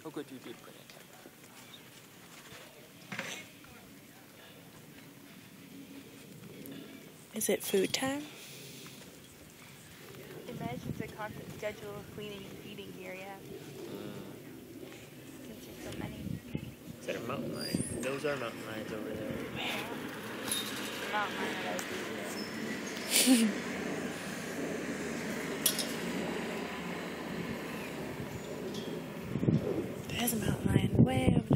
Oh, good, you did bring a camera. Is it food time? Imagine the constant schedule of cleaning and feeding here, yeah. Since there's so many. Is that a mountain lion? Those are mountain lions over there. Mountain lion that There's a mountain lion way over there.